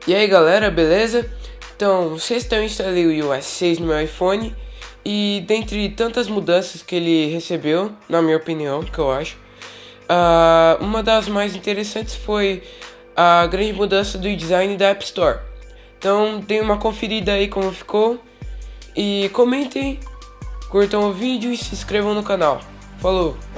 E aí galera, beleza? Então, vocês estão instalando o iOS 6 no meu iPhone e dentre tantas mudanças que ele recebeu, na minha opinião, que eu acho, uma das mais interessantes foi a grande mudança do design da App Store. Então, dê uma conferida aí como ficou e comentem, curtam o vídeo e se inscrevam no canal. Falou!